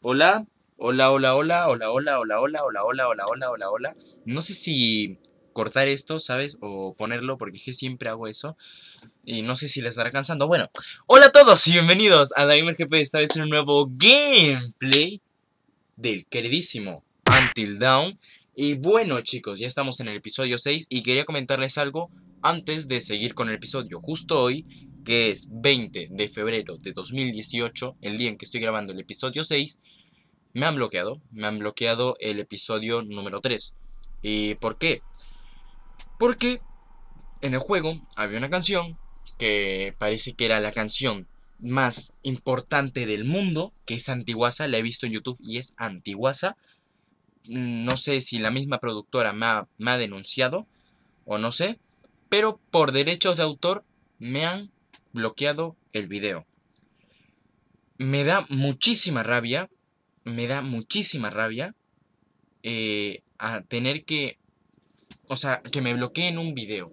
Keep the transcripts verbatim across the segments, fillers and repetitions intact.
Hola, hola, hola, hola, hola, hola, hola, hola, hola, hola, hola, hola, hola, hola. No sé si cortar esto, ¿sabes? O ponerlo, porque es que siempre hago eso. Y no sé si les estará cansando. Bueno, hola a todos y bienvenidos a la GamerGP. Esta vez en un nuevo gameplay del queridísimo Until Dawn. Y bueno, chicos, ya estamos en el episodio seis. Y quería comentarles algo antes de seguir con el episodio. Justo hoy, que es veinte de febrero de dos mil dieciocho, el día en que estoy grabando el episodio seis. Me han bloqueado, me han bloqueado el episodio número tres. ¿Y por qué? Porque en el juego había una canción que parece que era la canción más importante del mundo, que es Antiguasa. La he visto en YouTube y es Antiguasa. No sé si la misma productora me ha, me ha denunciado o no sé, pero por derechos de autor me han bloqueado el video. Me da muchísima rabia, me da muchísima rabia eh, a tener que, o sea, que me bloqueen un video.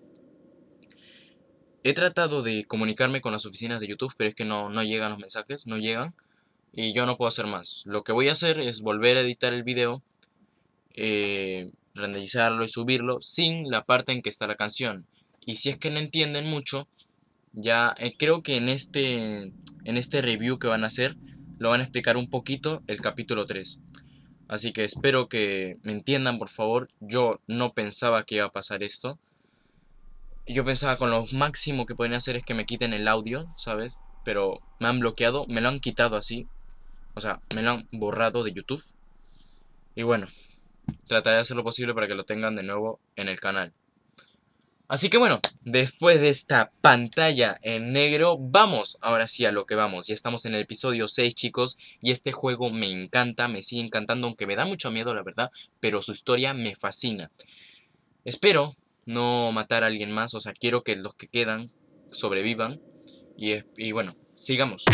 He tratado de comunicarme con las oficinas de YouTube, pero es que no, no llegan los mensajes, no llegan, y yo no puedo hacer más. Lo que voy a hacer es volver a editar el video, eh, renderizarlo y subirlo sin la parte en que está la canción. Y si es que no entienden mucho, ya eh, creo que en este, en este review que van a hacer, lo van a explicar un poquito el capítulo tres. Así que espero que me entiendan, por favor. Yo no pensaba que iba a pasar esto. Yo pensaba con lo máximo que pueden hacer es que me quiten el audio, ¿sabes? Pero me han bloqueado, me lo han quitado así. O sea, me lo han borrado de YouTube. Y bueno, trataré de hacer lo posible para que lo tengan de nuevo en el canal. Así que bueno, después de esta pantalla en negro, vamos ahora sí a lo que vamos. Ya estamos en el episodio seis, chicos, y este juego me encanta, me sigue encantando, aunque me da mucho miedo, la verdad, pero su historia me fascina. Espero no matar a alguien más, o sea, quiero que los que quedan sobrevivan. Y, y bueno, sigamos.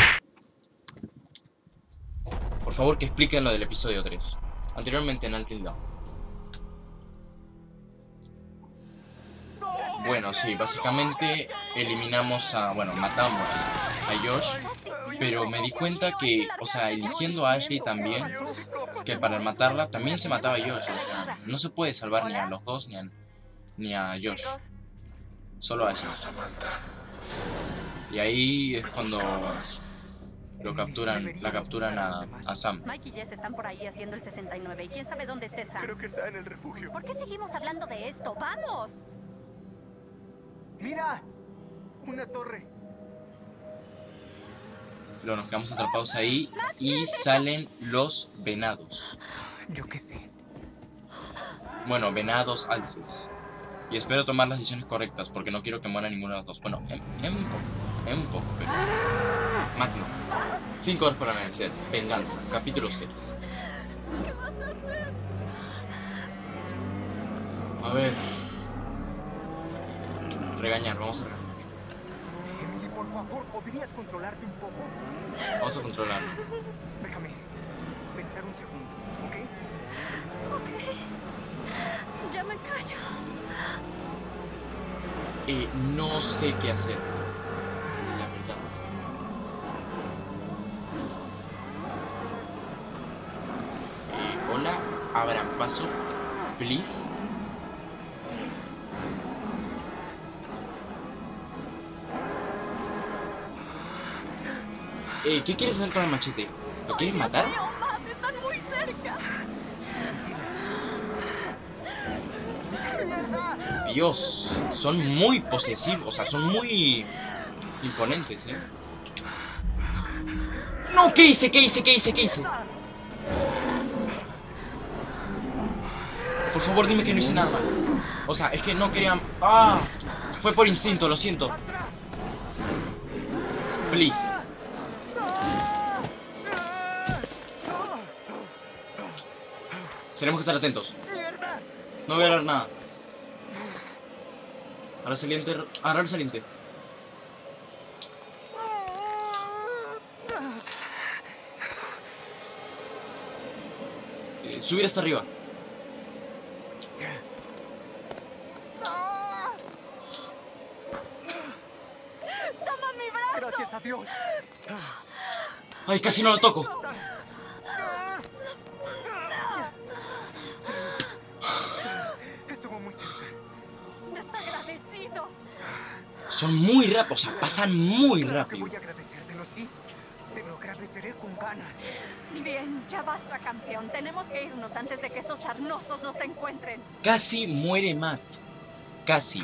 Por favor, que expliquen lo del episodio tres. Anteriormente en Until Dawn. Bueno, sí, básicamente eliminamos a... Bueno, matamos a Josh. Pero me di cuenta que, o sea, eligiendo a Ashley también, que para matarla también se mataba a Josh. O sea, no se puede salvar ni a los dos ni a, ni a Josh. Solo a Ashley. Y ahí es cuando lo capturan, la capturan a, a Sam. Mike y Jess están por ahí haciendo el sesenta y nueve. ¿Y quién sabe dónde esté Sam? Creo que está en el refugio. ¿Por qué seguimos hablando de esto? ¡Vamos! ¡Mira! Una torre. Luego nos quedamos atrapados ahí y salen los venados. Yo qué sé. Bueno, venados alces. Y espero tomar las decisiones correctas porque no quiero que muera ninguno de los dos. Bueno, en, en un poco, en un poco, pero... Magno. Cinco horas para la universidad. Venganza. Capítulo seis. ¿Qué vas a hacer? A ver. Regañar, vamos a regañar. Emily, por favor, ¿podrías controlarte un poco? Vamos a controlar. Déjame pensar un segundo, ¿ok? Ok. Ya me callo. Eh, no sé qué hacer. La verdad. Eh, hola, abran paso, please. Eh, ¿qué quieres hacer con el machete? ¿Lo quieres matar? Dios mío, Matt, están muy cerca. Dios, son muy posesivos, o sea, son muy imponentes, ¿eh? No, ¿qué hice? ¿Qué hice? ¿Qué hice? ¿Qué hice? Por favor, dime que no hice nada mal. O sea, es que no querían... ¡Ah! Fue por instinto, lo siento. Please. Tenemos que estar atentos. No voy a hablar nada. Ahora el saliente... Ahora el saliente. Eh, subir hasta arriba. ¡Toma mi brazo! Gracias a Dios. Ay, casi no lo toco. Son muy rápidos, o sea, pasan muy Claro que rápido. voy a agradecértelo, sí. Te lo agradeceré con ganas. Bien, ya basta, campeón. Tenemos que irnos antes de que esos sarnosos nos encuentren. Casi muere Matt. Casi.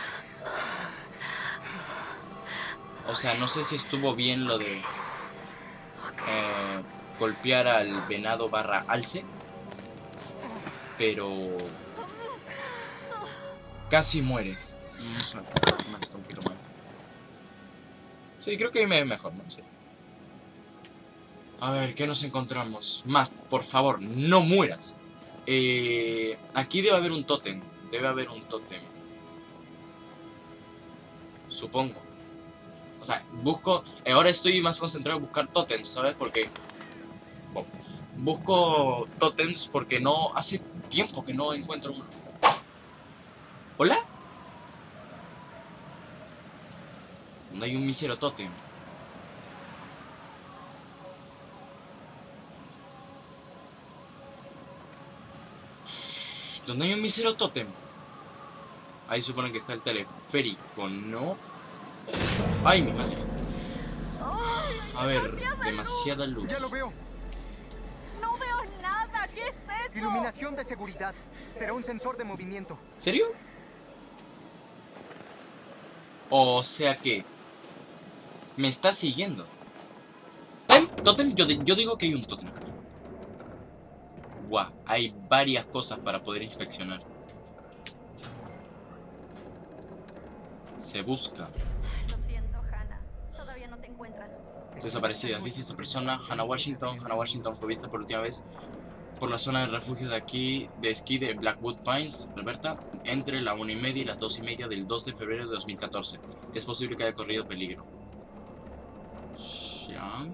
O sea, no sé si estuvo bien lo de eh, golpear al venado barra alce. Pero casi muere. Vamos a tomar esto un poquito más. Sí, creo que me ve mejor, ¿no? Sí. A ver, ¿qué nos encontramos? Matt, por favor, no mueras. Eh, aquí debe haber un tótem. Debe haber un tótem. Supongo. O sea, busco... Ahora estoy más concentrado en buscar tótems, ¿sabes? Porque... Bueno, busco tótems porque no... Hace tiempo que no encuentro uno. ¿Hola? No hay un mísero tótem. ¿Dónde hay un mísero tótem? Ahí supone que está el teleférico, ¿no? ¡Ay, mi madre! ¡Ay, A ver, demasiada demasiada luz. Ya lo veo. No veo nada. ¿Qué es eso? Iluminación de seguridad. Será un sensor de movimiento. ¿Serio? O sea que... Me está siguiendo. ¿Tótem? ¿Tótem? Yo, di- yo digo que hay un tótem. Buah, hay varias cosas para poder inspeccionar. Se busca. Lo siento, Hannah. Todavía no te encuentran. Desaparecida. ¿Viste esta persona? Hannah Washington. Hannah Washington fue vista por última vez por la zona de refugio de aquí de esquí de Blackwood Pines, Alberta, entre la una y media y las dos y media del dos de febrero de dos mil catorce. Es posible que haya corrido peligro. Ya.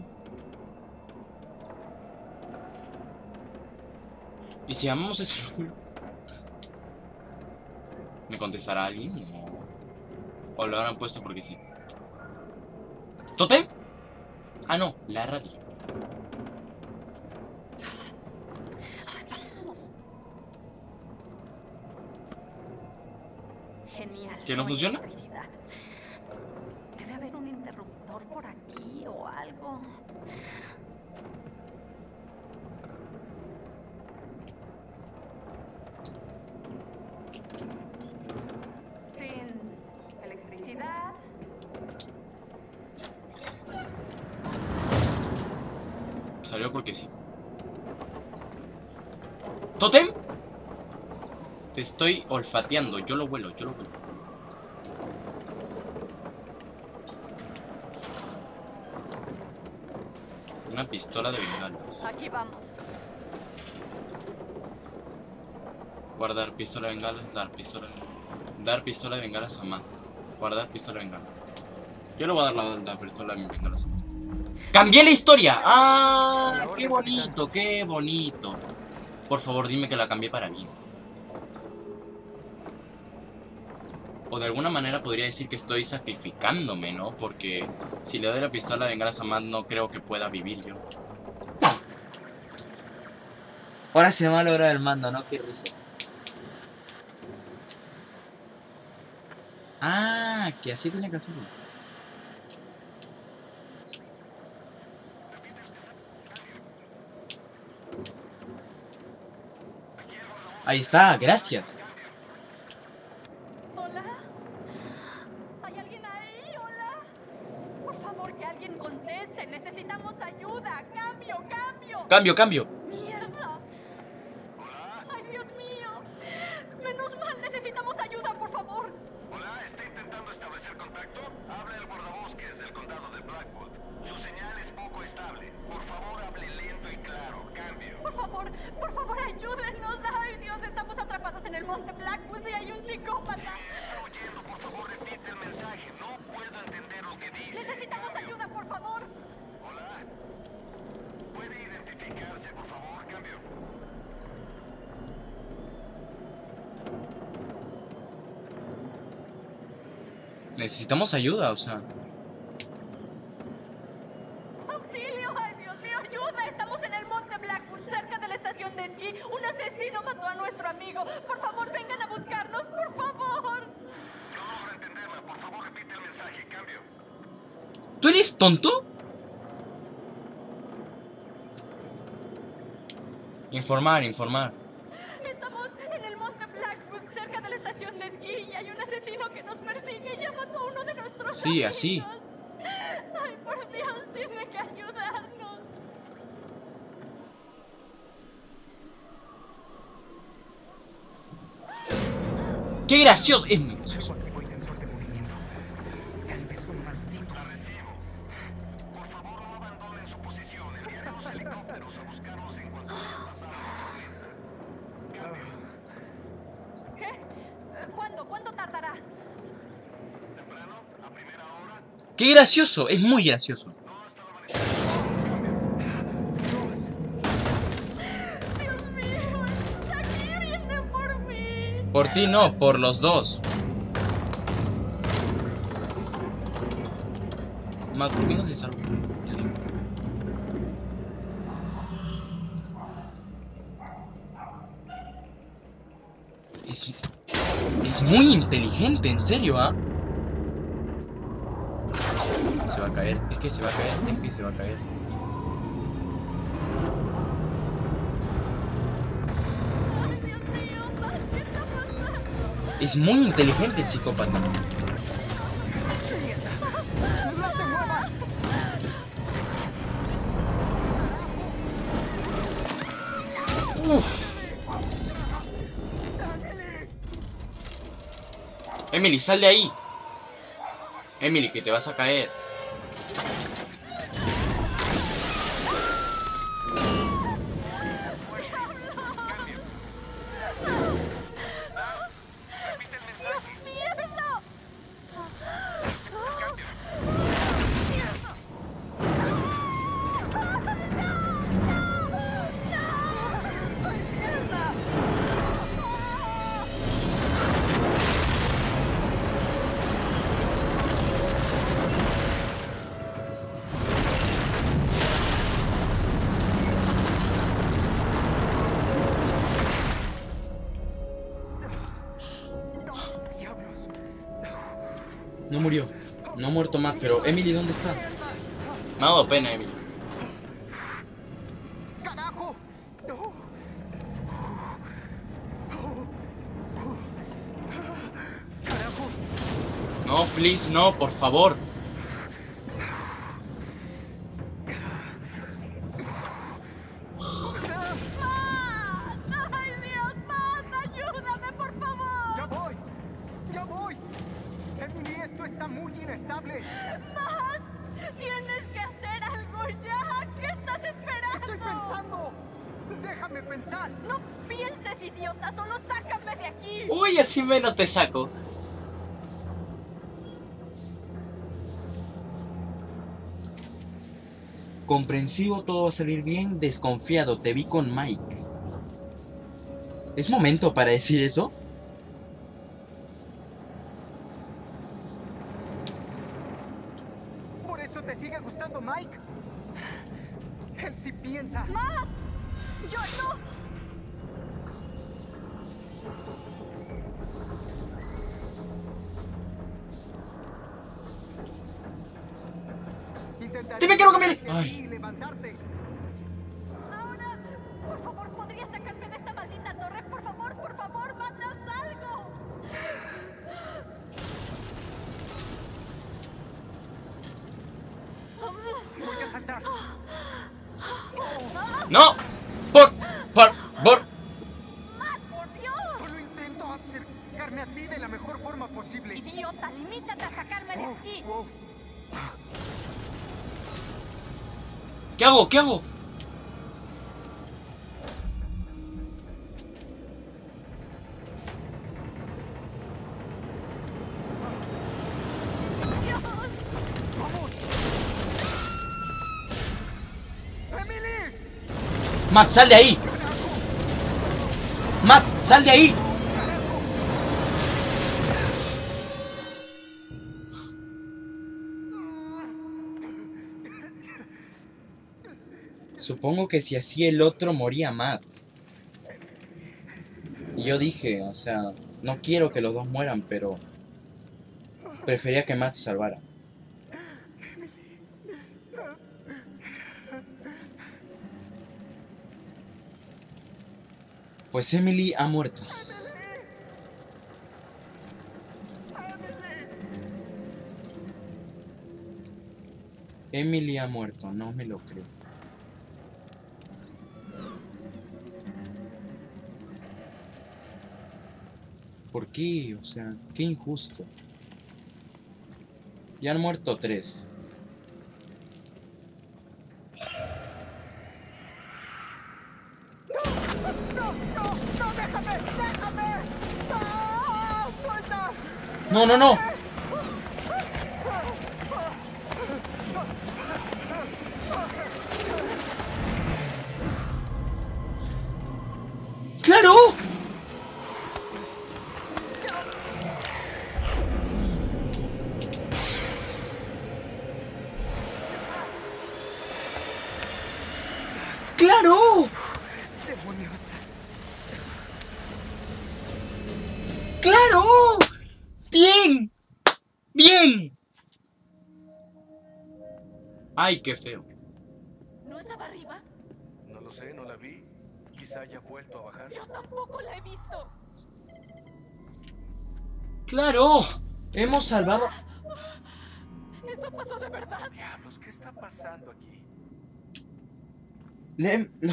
¿Y si llamamos ese número? ¿Me contestará alguien? ¿O, o lo habrán puesto porque sí? ¿Tótem? Ah, no, la radio. Vamos. Genial. ¿Que no hay funciona? electricidad. Debe haber un interruptor por aquí o algo. Sin electricidad. Salió porque sí. ¿Tótem? Te estoy olfateando. Yo lo vuelo, yo lo vuelo. Una pistola de bengalas. Aquí vamos. Guardar pistola de bengalas, dar pistola de... Dar pistola de bengalas a Matt. Guardar pistola de bengalas. Yo le voy a dar la, la pistola de bengalas a Matt. ¡Cambié la historia! ¡Ah! ¡Qué bonito, qué bonito! Por favor, dime que la cambié para bien. O de alguna manera podría decir que estoy sacrificándome, ¿no? Porque si le doy la pistola de bengalas a Matt, no creo que pueda vivir yo. Ahora se me va a lograr el mando, ¿no? Qué risa. Ah, que así tenía que hacerlo. Ahí está, gracias. ¿Hola? ¿Hay alguien ahí? ¿Hola? Por favor, que alguien conteste. Necesitamos ayuda. Cambio, cambio. Cambio, cambio. ¡Mierda! ¡Ay, Dios mío! Menos mal, necesitamos ayuda, por favor. Hola, ¿está intentando establecer contacto? Habla el guardabosques del condado de Blackwood. Su señal es poco estable. Por favor, hable lento y claro. Cambio. Por favor, por favor, ayúdenos. ¡Ay, Dios! Estamos atrapados en el monte Blackwood y hay un psicópata. Está oyendo, por favor, repite el mensaje. No puedo entender lo que dice. Necesitamos ayuda, por favor. Hola. ¿Puede identificarse, por favor? Cambio. Necesitamos ayuda, o sea. ¡Auxilio! ¡Ay, Dios mío! ¡Ayuda! Estamos en el monte Blackwood, cerca de la estación de esquí. Un asesino mató a nuestro amigo. Por favor, vengan a buscarnos, por favor. No logro entenderla. Por favor, repite Repite el mensaje, cambio. ¿Tú eres tonto? Informar, informar. Estamos en el monte Blackwood, cerca de la estación de esquí, y hay un asesino que nos persigue y ya mató a uno de nuestros Sí, amigos. así. Ay, por Dios, tiene que ayudarnos. ¡Qué gracioso! Es... Luego activo el sensor de movimiento. Tal vez son malditos. La recibo. Por favor, no abandonen su posición. Enviaremos helicópteros a buscarlos en cuanto hayan pasado la tormenta. Cambio. ¿Qué? Eh, ¿Cuándo? ¿Cuánto tardará? Temprano, a primera hora. ¡Qué gracioso! Es muy gracioso. No hasta el amanecer. Dios mío, está aquí, viene por mí. Por ti no, por los dos. Matt, ¿por qué no se salva? Yo digo. Es, es muy inteligente, en serio, ¿ah? Se va a caer, es que se va a caer, es que se va a caer. Ay, Dios mío, Matt, ¿qué está pasando? Es muy inteligente el psicópata. ¡No te muevas! Uf. Emily, sal de ahí. Emily, que te vas a caer. Repite el mensaje. ¡Mierda! ¡Diablos! No murió. No ha muerto Matt, pero Emily, ¿dónde está? Me ha dado pena, Emily. ¡Carajo! ¡No! ¡Carajo! No, please, no, por favor. ¡Matt! ¡Ay, Dios, Matt! ¡Ayúdame, por favor! ¡Ya voy! ¡Ya voy! Emily, esto está muy inestable. ¡Matt! ¡Tienes que hacer algo ya! ¿Qué estás esperando? ¡Estoy pensando! ¡Déjame pensar! No pienses, idiota, solo sácame de aquí. Uy, así menos te saco. Comprensivo, todo va a salir bien. Desconfiado, te vi con Mike. ¿Es momento para decir eso? ¿Por eso te sigue gustando Mike? Él sí piensa. ¡Matt! ¡Yo no! Intentaré Dime que no camine. hacia Ay. ti y levantarte. Ahora, por favor, ¿podrías sacarme de esta maldita torre? Por favor, por favor, Matt, haz algo. Voy a saltar. ¡No! ¡Por! ¡Por! ¡Por! ¡Matt, por Dios! Solo intento acercarme a ti de la mejor forma posible. Idiota, limítate a sacarme de Oh, aquí. oh. ¿Qué hago? ¿Qué hago? Dios. ¡Vamos! ¡Emily! Matt, sal de ahí. Matt, sal de ahí. Supongo que si así el otro moría Matt. Y yo dije, o sea, no quiero que los dos mueran, pero Prefería que Matt se salvara. Pues Emily ha muerto. Emily ha muerto, no me lo creo. ¿Por qué? O sea, qué injusto. Ya han muerto tres. ¡No, no, no! ¡Déjame! ¡Déjame! ¡Ah! ¡Suelta! ¡No, no, no! ¡Claro! ¡Claro! ¡Demonios! ¡Claro! ¡Bien! ¡Bien! ¡Ay, qué feo! ¿No estaba arriba? No lo sé, no la vi. Quizá haya vuelto a bajar. Yo tampoco la he visto. ¡Claro! Hemos salvado... Eso pasó de verdad. Diablos, ¿qué está pasando aquí? Le- no.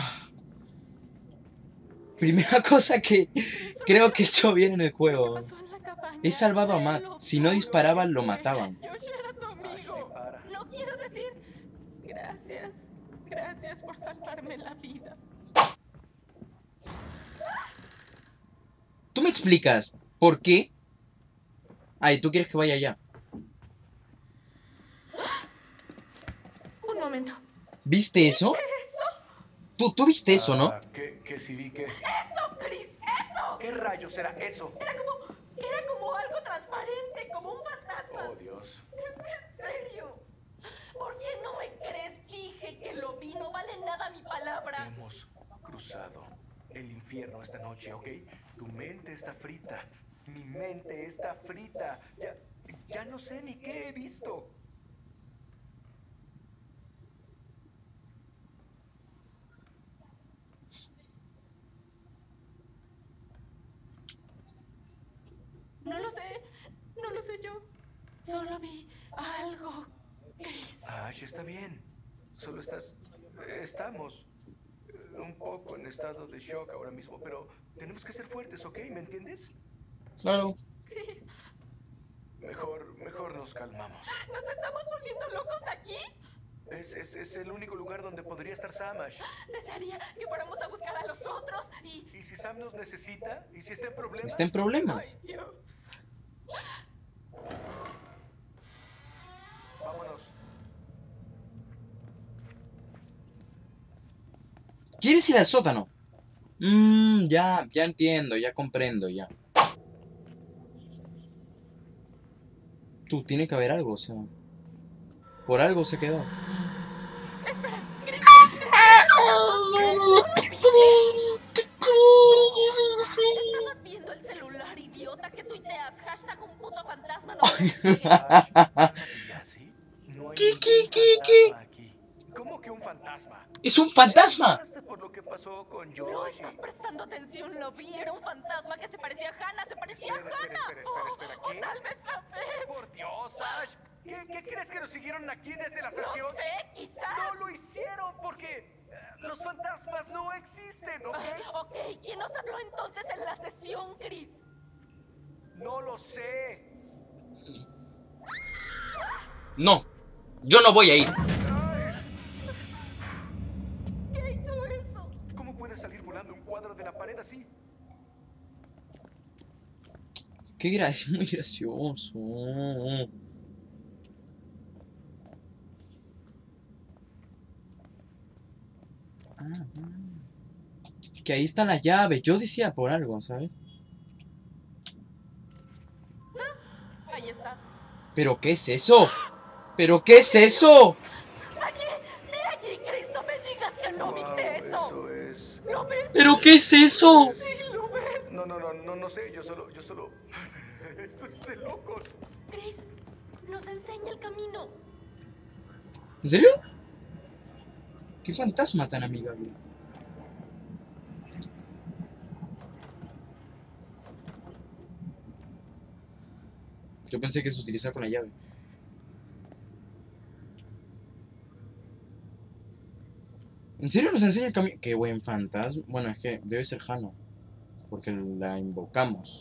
Primera cosa que creo que he hecho bien en el ¿Qué juego. pasó en la cabaña? He salvado a Matt. Sélo, Si no todo disparaban, lo fue. mataban. Josh era tu amigo. Ashley, para. No quiero decir gracias. Gracias por salvarme la vida. ¿Tú me explicas por qué? Ay, ¿tú quieres que vaya allá? Un momento. ¿Viste eso? ¿Tú, tú viste eso, no? Ah, ¿Qué, qué sí vi que? ¡Eso, Chris! ¡Eso! ¿Qué rayos era eso? Era como... Era como algo transparente, como un fantasma. Oh, Dios. ¿En serio? ¿Por qué no me crees? Dije que lo vi. No vale nada mi palabra. Hemos cruzado el infierno esta noche, ¿ok? Tu mente está frita. Mi mente está frita. Ya, ya no sé ni qué he visto. No lo sé. No lo sé yo. Solo vi algo, Chris. Ash, está bien. Solo estás... Estamos eh, un poco en estado de shock ahora mismo, pero tenemos que ser fuertes, ¿ok? ¿Me entiendes? Claro. Chris, Mejor, mejor nos calmamos. ¿nos estamos volviendo locos aquí? Es, es, es el único lugar donde podría estar Sam, Ash. Desearía que fuéramos a buscar a los otros y... ¿Y si Sam nos necesita? ¿Y si está en problemas? Está en problemas. ¡Ay, Dios! Vámonos. ¿Quieres ir al sótano? Mmm, ya, ya entiendo, ya comprendo, ya. Tú, tiene que haber algo, o sea. Por algo se quedó. Espera, Chris, estabas viendo el celular, idiota, que tuiteas hashtag un puto fantasma no me persigue. Ash, ¿y así? No hay ¿Qué, ningún qué, qué, qué? fantasma aquí. ¿Cómo que un fantasma? ¡Es un fantasma! ¿Enteraste por lo que pasó con No Josh? estás prestando atención, lo vi, era un fantasma que se parecía a Hannah, se parecía a Espera, espera, Hannah. espera, espera, espera, O- ¿qué? O tal vez a Beth. Por Dios, Ash. ¿Qué, qué crees que nos siguieron aquí desde la No sesión? sé, quizás. No lo hicieron porque eh, los fantasmas no existen, ¿ok? Ok, ¿quién nos habló entonces en la sesión, Chris? No lo sé. No, yo no voy a ir. ¿Qué hizo eso? ¿Cómo puede salir volando un cuadro de la pared así? Qué gra muy gracioso. Ah, que ahí está la llave. Yo decía por algo, ¿sabes? Ahí está. ¿Pero qué es eso? ¿Pero qué es eso? Allí, mira allí, Chris, no me digas que no viste eso. Eso es. ¿Lo ves? ¿Pero qué es eso? Sí, lo ves. No, no, no, no, no sé. Yo solo, yo solo. Esto es de locos. Chris, Nos enseña el camino. ¿En serio? ¿Qué fantasma tan amigable? Yo pensé que se utilizaba con la llave. ¿En serio nos enseña el camino? Qué buen fantasma. Bueno, es que debe ser Hannah, porque la invocamos.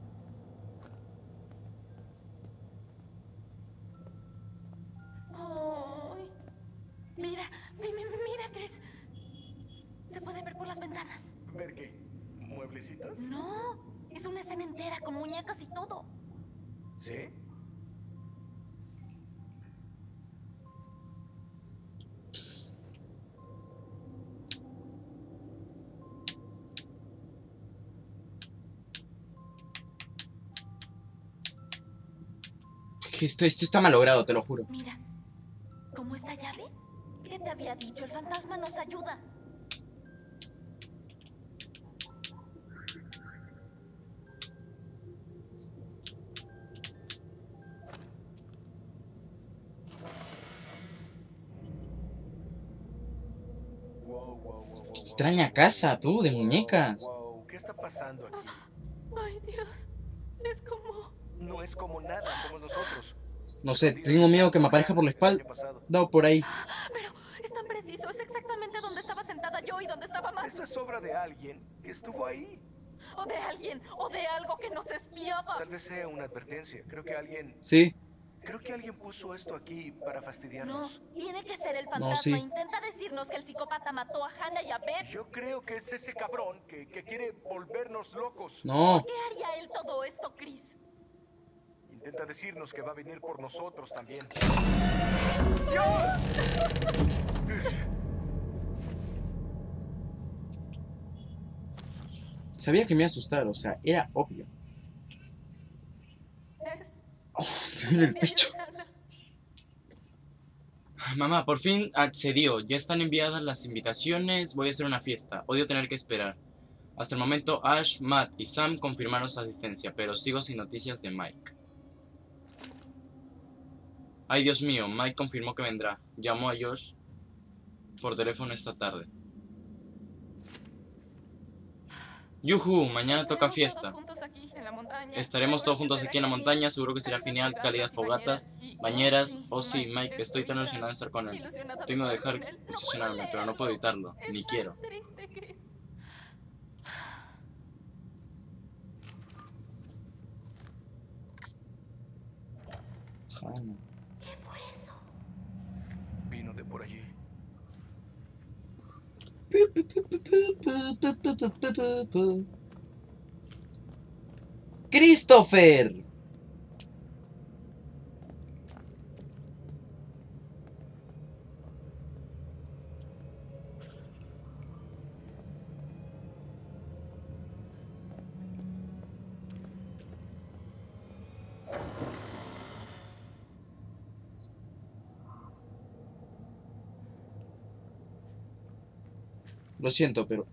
Ay. Mira, dime, mira, Chris. Se puede ver por las ventanas. ¿Ver qué? ¿Mueblecitos? No, es una escena entera con muñecas y todo. ¿Sí? Esto, esto está malogrado, te lo juro. Mira, ¿cómo esta llave? ¿Qué te había dicho? El fantasma nos ayuda. Wow, wow, wow, wow, wow. Extraña casa, tú, de muñecas. Wow, ¿qué está pasando aquí? Ay, Dios. Es como... No es como nada, somos nosotros. No sé, tengo miedo que me aparezca por la espalda. No, por ahí. Pero es tan preciso. Es exactamente donde estaba sentada yo y donde estaba Matt. Esto es obra de alguien que estuvo ahí. O de alguien, o de algo que nos espiaba. Tal vez sea una advertencia. Creo que alguien... Sí. Creo que alguien puso esto aquí para No, fastidiarnos. tiene que ser el fantasma. No, sí. Intenta decirnos que el psicópata mató a Hannah y a Beth. Yo creo que es ese cabrón que, que quiere volvernos locos. No. ¿Qué haría él todo esto, Chris? Intenta decirnos que va a venir por nosotros también. Sabía que me iba a asustar, o sea, era obvio. Es... Oh, me duele el pecho. Mamá, por fin accedió. Ya están enviadas las invitaciones. Voy a hacer una fiesta. Odio tener que esperar. Hasta el momento, Ash, Matt y Sam confirmaron su asistencia, pero sigo sin noticias de Mike. Ay, Dios mío, Mike confirmó que vendrá. Llamó a Josh por teléfono esta tarde. Yuhu, mañana toca fiesta. Estaremos todos juntos aquí en la montaña. Seguro que será genial. Calidad fogatas, bañeras. Oh sí, Mike, estoy tan emocionado de estar con él. Tengo que dejar de obsesionarme, pero no puedo evitarlo. Ni quiero. Triste, Chris. Hannah. ¿Qué fue eso? Vino de por allí. ¡Christopher! Lo siento, pero...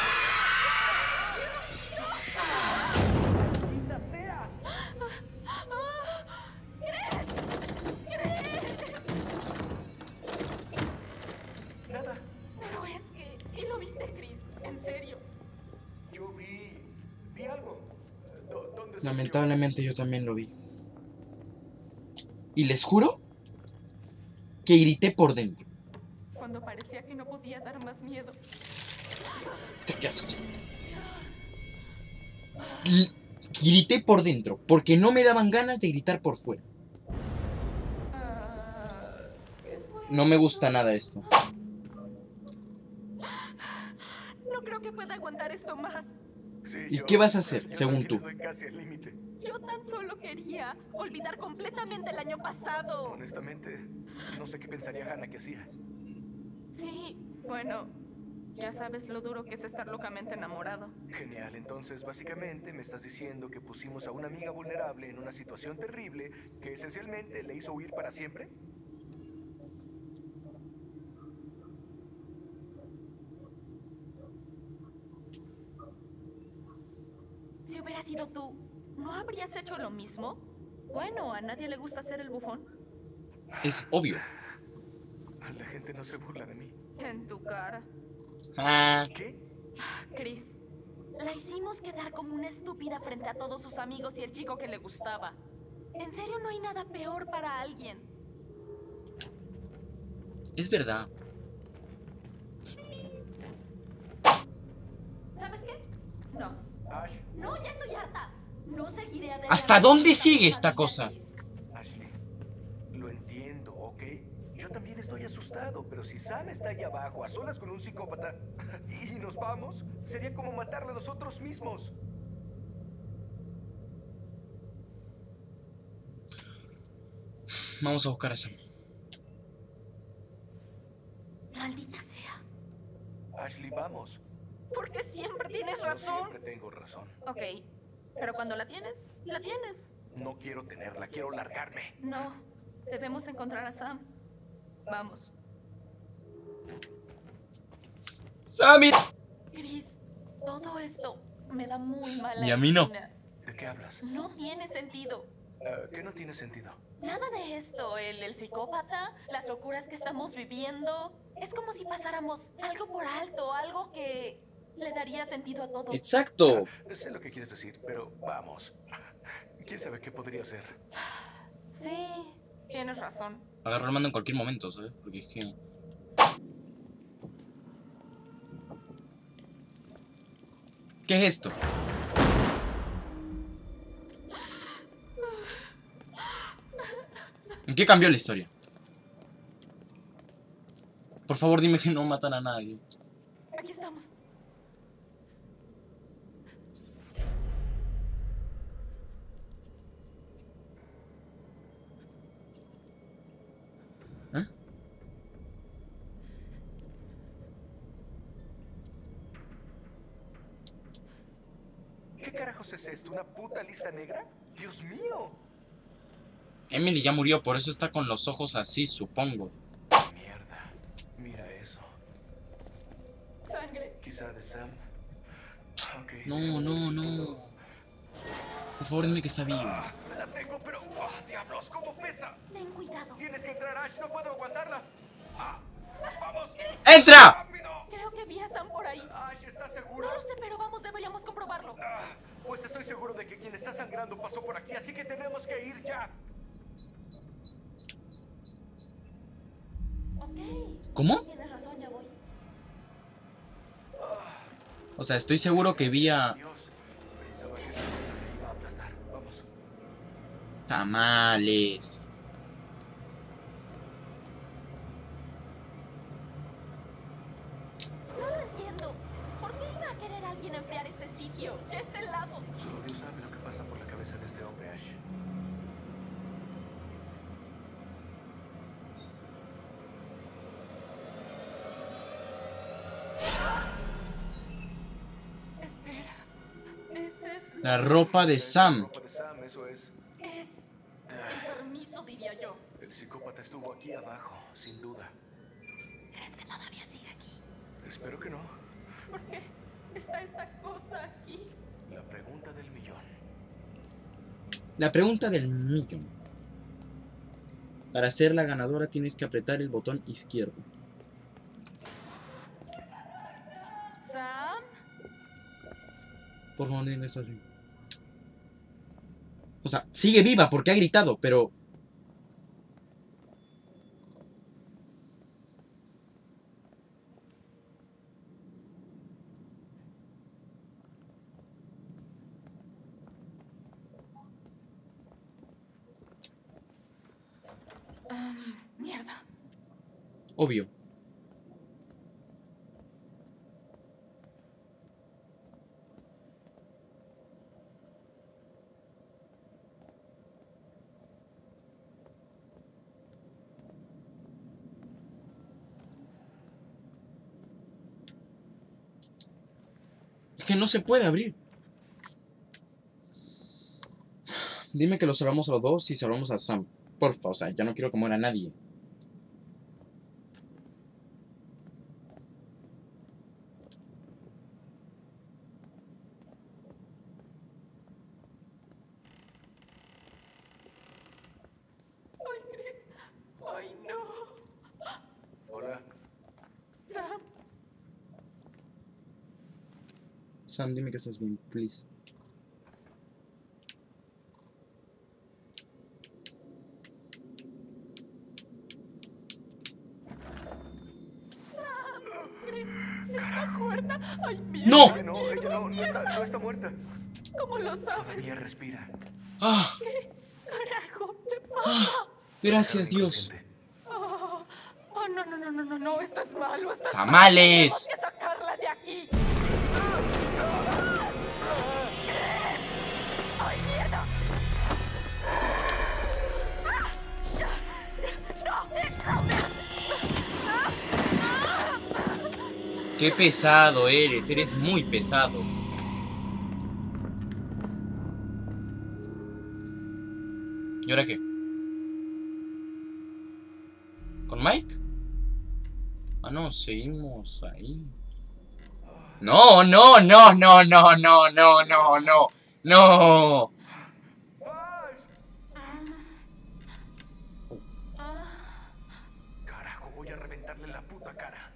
Nada. Pero es que... ¿Sí lo viste, Chris? En serio. Yo vi... vi algo. Do- ¿Dónde se Lamentablemente yo también lo vi. Y les juro que grité por dentro. Cuando parecía que no podía dar más miedo. ¡Qué asco! Y grité por dentro, porque no me daban ganas de gritar por fuera. Ah, ¿qué fue? No me gusta nada esto. No creo que pueda aguantar esto más. Sí, ¿Y yo- qué vas a hacer, yo según también tú? Estoy casi al límite. Yo tan solo quería olvidar completamente el año pasado. Honestamente, no sé qué pensaría Hannah que hacía. Sí, bueno, ya sabes lo duro que es estar locamente enamorado. Genial, entonces básicamente me estás diciendo que pusimos a una amiga vulnerable en una situación terrible que esencialmente le hizo huir para siempre. Si hubiera sido tú, ¿no habrías hecho lo mismo? Bueno, a nadie le gusta ser el bufón. Es obvio. La gente no se burla de mí. En tu cara. Ah, ¿Qué? Chris, la hicimos quedar como una estúpida frente a todos sus amigos y el chico que le gustaba. En serio, no hay nada peor para alguien. es verdad. ¿Sabes qué? No. Ash, No, ya estoy harta. No seguiré adelante. ¿Hasta dónde con sigue esta esta cosa? Chris. Ashley, lo entiendo, ¿ok? Yo también estoy asustado, pero si Sam está ahí abajo, a solas con un psicópata, y nos vamos, sería como matarla a nosotros mismos. Vamos a buscar a Sam. Maldita sea. Ashley, vamos. Porque siempre tienes Yo razón. siempre tengo razón. Ok, pero cuando la tienes, la tienes. No quiero tenerla, quiero largarme. No, debemos encontrar a Sam. Vamos. ¡Samir! Chris, todo esto me da muy mala Y a mí no. espina. ¿De qué hablas? No tiene sentido. Eh, ¿Qué no tiene sentido? Nada de esto, el, el psicópata, las locuras que estamos viviendo. Es como si pasáramos algo por alto, algo que le daría sentido a todo. Exacto. Sé lo que quieres decir, pero vamos. ¿Quién sabe qué podría ser? Sí, tienes razón. Agarro el mando en cualquier momento, ¿sabes? Porque es que... ¿Qué es esto? ¿En qué cambió la historia? Por favor, dime que no matan a nadie. Aquí estamos. ¿Eh? ¿Qué carajos es esto? ¿Una puta lista negra? ¡Dios mío! Emily ya murió, por eso está con los ojos así, supongo. Mierda. Mira eso. Sangre. Quizá de Sam. Ok. No, no, no. Por favor, dime que está vivo. Ah, la tengo, pero... ¡Oh, diablos! ¿Cómo pesa? Ten cuidado. Tienes que entrar, Ash. No puedo aguantarla. Ah, ¡vamos! ¡Entra! ¡Rápido! Creo que vi a Sam por ahí. Ash, ¿estás seguro? No lo sé, pero vamos, deberíamos comprobarlo. Ah, pues estoy seguro de que quien está sangrando pasó por aquí, así que tenemos que ir ya. Ok. ¿Cómo? Tienes razón, ya voy. O sea, estoy seguro que vi a... Dios, pensaba que esa cosa me iba a aplastar. Vamos. Tamales. No lo entiendo. ¿Por qué iba a querer alguien enfriar este sitio? Ya está helado. Solo Dios sabe lo que pasa por la cabeza de este hombre, Ash. Espera. Ese es... La ropa de Es Sam. ropa de Sam, eso es. Es... Ah, enfermizo, diría yo. El psicópata estuvo aquí abajo, sin duda. ¿Crees que todavía sigue aquí? Espero que no. ¿Por qué está esta cosa aquí? La pregunta del millón. La pregunta del millón. Para ser la ganadora tienes que apretar el botón izquierdo. ¿Sam? Por favor, dime que estás vivo. O sea, sigue viva porque ha gritado, pero... Ah, mierda. Obvio. Es que no se puede abrir. Dime que lo salvamos a los dos y salvamos a Sam. Porfa, o sea, ya no quiero que muera nadie. Sam, dime que estás bien, please. ¿Está muerta? ¡Ay, mierda! ¡No! Ella no, ella no, no está, no está muerta. ¿Cómo lo sabes? Todavía respira. ¡Ah! ¿Qué carajo te pasa? ¡Ah! Gracias, Dios. Inconsciente. Oh, oh, no, no, no, no, no, no, esto es malo, esto es ¡Tamales! malo. Tenemos que sacarla de aquí. ¡Ay, mierda! ¡No, déjame! ¡Qué pesado eres! Eres muy pesado. ¿Y ahora qué? ¿Con Mike? Ah, no, seguimos ahí. No, no, no, no, no, no, no, no, no. No. Carajo, voy a reventarle la puta cara.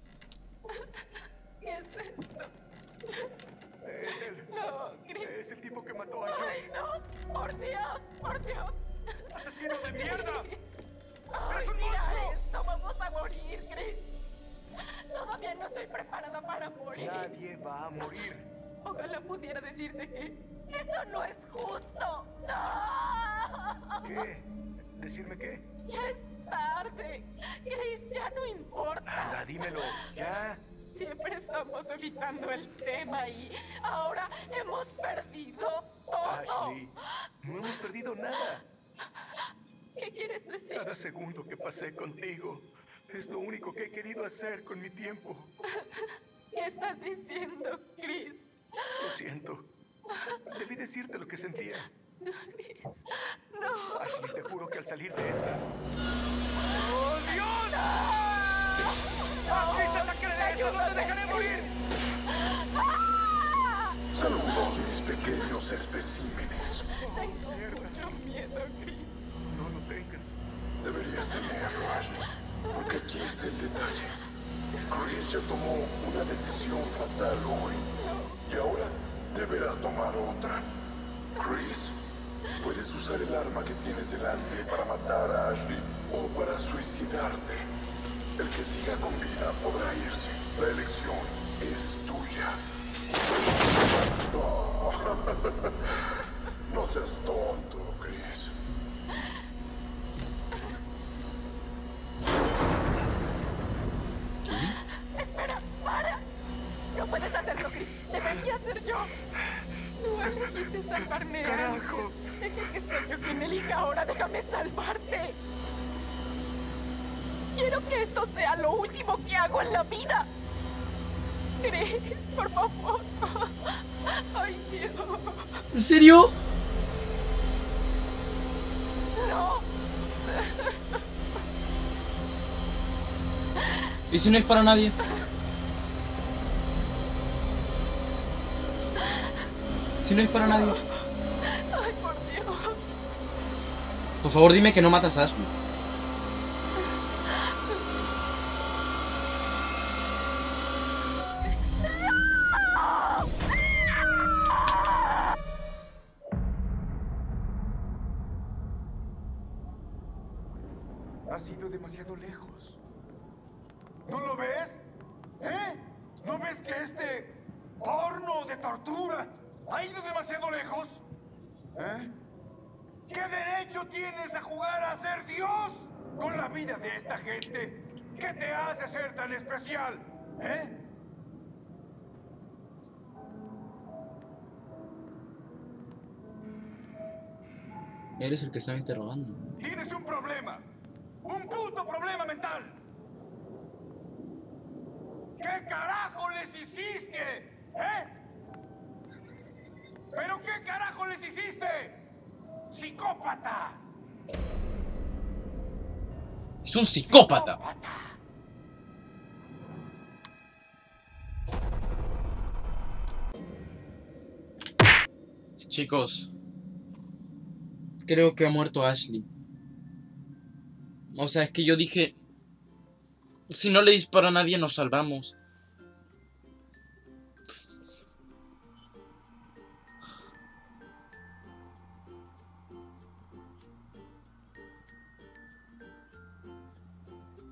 ¿Qué es esto? Es él. No, Chris. Es el tipo que mató a ¡Ay, Josh. no! ¡Por Dios! ¡Por Dios! ¡Asesino de mierda! ¡Ay, ¡Eres un mira monstruo! esto! ¡Vamos a morir, Chris! Todavía no estoy preparada para morir. Nadie va a morir. Ojalá pudiera decirte que eso no es justo. ¡No! ¿Qué? ¿Decirme qué? Ya es tarde. Chris, ya no importa. Anda, dímelo. Ya. Siempre estamos evitando el tema y ahora hemos perdido todo. Ashley, no hemos perdido nada. ¿Qué quieres decir? Cada segundo que pasé contigo es lo único que he querido hacer con mi tiempo. ¿Qué estás diciendo, Chris? Lo siento. Debí decirte lo que sentía. Chris, no. Ashley, te juro que al salir de esta... ¡Oh, Dios! ¡Ashley, te sacaré de esto! ¡No te dejaré morir! Saludos, mis pequeños especímenes. Tengo mucho miedo, Chris. No lo tengas. Deberías tenerlo, Ashley, porque aquí está el detalle. Chris ya tomó una decisión fatal hoy, y ahora deberá tomar otra. Chris, puedes usar el arma que tienes delante para matar a Ashley o para suicidarte. El que siga con vida podrá irse. La elección es tuya. No, no seas tonto, Chris. Espera, para. No puedes hacerlo, Chris. Debería ser yo. Tú elegiste salvarme Carajo. antes. Deja que sea yo quien elija ahora. Déjame salvarte. Quiero que esto sea lo último que hago en la vida. Chris, por favor. Ay, Dios. ¿En serio? No. ¿Y si no es para nadie? Si no es para nadie. Ay, por Dios. Por favor, dime que no matas a Ashley. Has ido demasiado lejos. ¿No lo ves? ¿Eh? ¿No ves que este porno de tortura ha ido demasiado lejos? ¿Eh? ¿Qué derecho tienes a jugar a ser Dios con la vida de esta gente? ¿Qué te hace ser tan especial? ¿Eh? Eres el que estaba interrogando. Tienes un problema. Un puto problema mental. ¿Qué carajo les hiciste? ¿Eh? ¿Pero qué carajo les hiciste? ¡Psicópata! Es un psicópata. ¡Psicópata! Chicos, creo que ha muerto Ashley. O sea, es que yo dije, si no le disparo a nadie nos salvamos.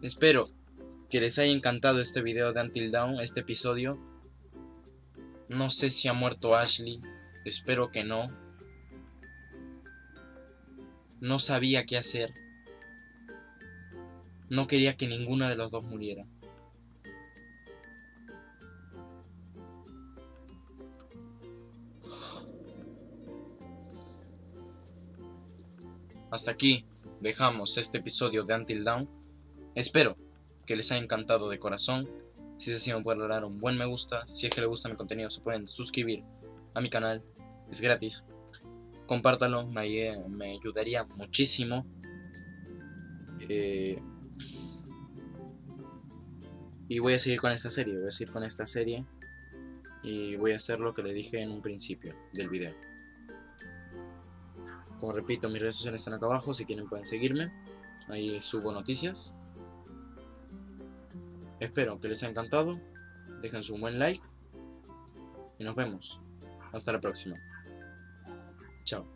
Espero que les haya encantado este video de Until Dawn, este episodio. No sé si ha muerto Ashley, espero que no. No sabía qué hacer. No quería que ninguno de los dos muriera. Hasta aquí dejamos este episodio de Until Dawn. Espero que les haya encantado de corazón. Si es así, me pueden dar un buen me gusta. Si es que les gusta mi contenido, se pueden suscribir a mi canal. Es gratis. Compártalo, me, me ayudaría muchísimo. Eh, y voy a seguir con esta serie. Voy a seguir con esta serie. Y voy a hacer lo que le dije en un principio del video. Como repito, mis redes sociales están acá abajo. Si quieren pueden seguirme. Ahí subo noticias. Espero que les haya encantado. Dejen su buen like. Y nos vemos. Hasta la próxima. Chao.